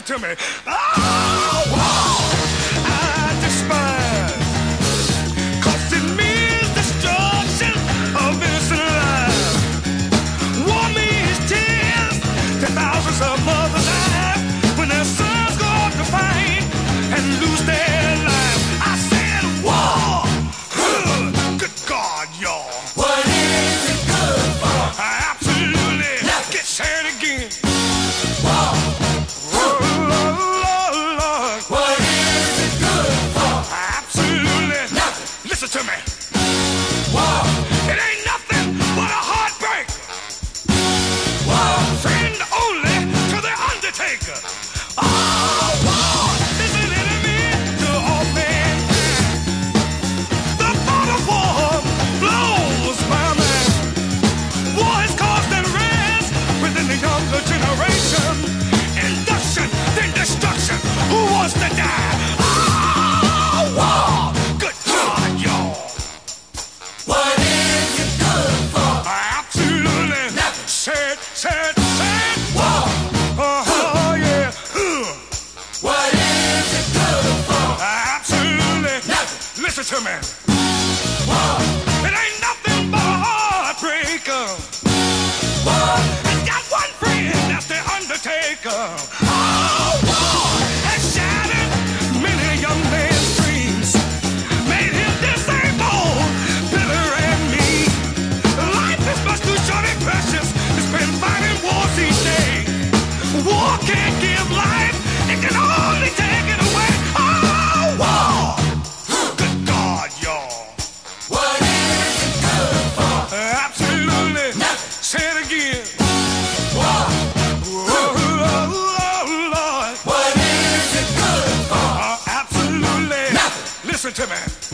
to me. Oh, wow, I despise. 'Cause it means destruction of innocent lives. War means tears to thousands of mothers die when their sons go out to fight and lose their lives. I said war. Good God, y'all. What is it good for? Absolutely. Get sad again. War. Lord. What is it good for? Absolutely. Nothing. Listen to me. War. It ain't nothing but a heartbreak. War. Friend only to the undertaker. Oh, war is an enemy to all mankind. The thought of war blows my mind. War has caused unrest within the younger generation. Induction, then destruction. Who wants to die? Oh, war. Good God, y'all. What is it good for? Absolutely. Nothing. Sad. War. Oh, yeah. What is it good for? Absolutely. Nothing. Listen to me. War. It ain't nothing but a heartbreaker. War. I got one friend, that's the undertaker. Oh, war has shattered many young man's dreams. Made him disabled, bitter and mean. Life is much too short and precious to spend fighting wars each day. War can't give life, it can only take it away. Oh, war. Good God, y'all. What is it good for? Absolutely. Nothing. Say it again. War. Oh, Lord. What is it good for? Absolutely. Nothing. Listen to me.